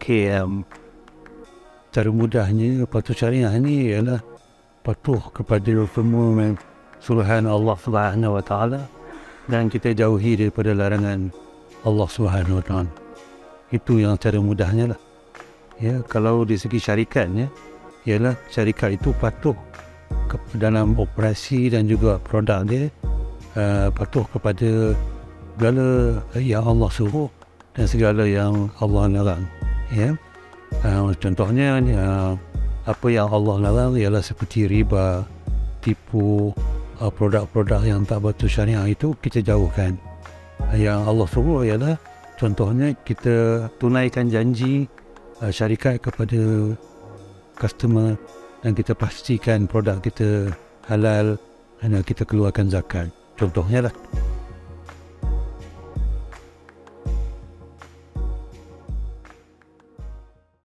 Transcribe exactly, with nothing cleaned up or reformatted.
Okey, um, cara mudahnya patuh syariah ni ialah patuh kepada firman suruhan Allah Subhanahu Wa Taala dan kita jauhi daripada larangan Allah Subhanahu Wa Taala. Itu yang cara mudahnya lah. Ya, kalau di segi syarikatnya ialah syarikat itu patuh ke dalam operasi dan juga produk dia, uh, patuh kepada segala yang Allah suruh dan segala yang Allah larang. Ya, uh, contohnya uh, apa yang Allah larang ialah seperti riba, tipu, uh, produk-produk yang tak betul syariah itu kita jauhkan. Yang Allah suruh ialah contohnya kita tunaikan janji uh, syarikat kepada customer dan kita pastikan produk kita halal dan kita keluarkan zakat. Contohnya lah.